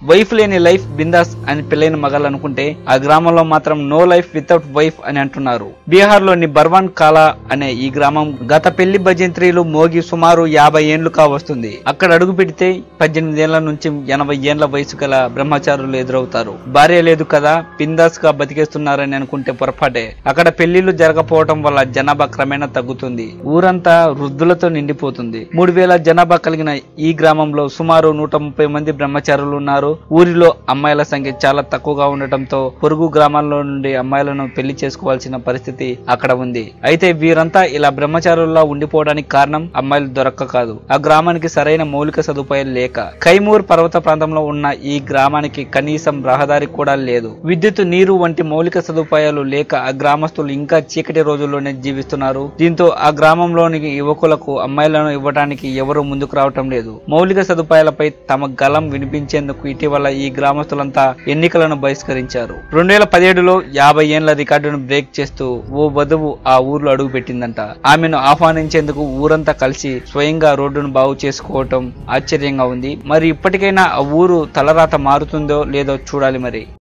Wife లేని life bindaas అని పెళ్లైన మగాళ్ళు అనుకుంటే ఆ గ్రామంలో మాత్రం నో లైఫ్ వితౌట్ వైఫ్ అని అంటున్నారు. బీహార్ లోని బర్వాన్ కాలా అనే ఈ గ్రామం గత పెళ్లి భజంత్రీలు మోగి సుమారు 50 ఏండ్లు కావస్తుంది. అక్కడ అడుగు పెడితే 18 ఏళ్ల నుంచి 80 ఏండ్ల వయసు గల బ్రహ్మచారులు ఎదురవుతారు. భార్య లేదు కదా బిందాస్ గా బతికేస్తున్నారని అనుకుంటే పొరపాటే. అక్కడ పెళ్లిళ్లు జరగకపోవడం వల్ల జనాభా క్రమేణా తగ్గుతుంది. ఊరంతా వృద్ధులతో నిండిపోతుంది. 3000 జనాభా కలిగిన ఈ గ్రామంలో సుమారు 130 మంది బ్రహ్మచారులు ఉన్నారు. ఊరిలో అమ్మాయిల సంఖ్య చాలా తక్కువగా ఉండటంతో పొరుగు గ్రామాల్లో నుండి అమ్మాయిలను పెళ్లి చేసుకోవాల్సిన పరిస్థితి అక్కడ ఉంది. అయితే వీరంతా ఇలా బ్రహ్మచారుల్లా ఉండిపోవడానికి కారణం అమ్మాయిలు దొరక్క కాదు, ఆ గ్రామానికి సరైన మౌలిక సదుపాయాలు లేక. కైమూర్ పర్వత ప్రాంతంలో ఉన్న ఈ గ్రామానికి కనీసం రహదారి కూడా లేదు. విద్యుత్, నీరు వంటి మౌలిక సదుపాయాలు లేక ఆ గ్రామస్తులు ఇంకా చీకటి రోజుల్లోనే జీవిస్తున్నారు. దీంతో ఆ గ్రామంలోని యువకులకు అమ్మాయిలను ఇవ్వడానికి ఎవరూ ముందుకు రావటం లేదు. మౌలిక సదుపాయాలపై తమ గలం వినిపించేందుకు ఇటీవల ఈ గ్రామస్తులంతా ఎన్నికలను బహిష్కరించారు. 2017లో 50 ఏండ్ల రికార్డును బ్రేక్ చేస్తూ ఓ వధువు ఆ ఊర్లో అడుగు పెట్టిందంట. ఆమెను ఆహ్వానించేందుకు ఊరంతా కలిసి స్వయంగా రోడ్డును బాగు చేసుకోవటం ఆశ్చర్యంగా ఉంది. మరి ఇప్పటికైనా ఆ ఊరు తలరాత మారుతుందో లేదో చూడాలి మరి.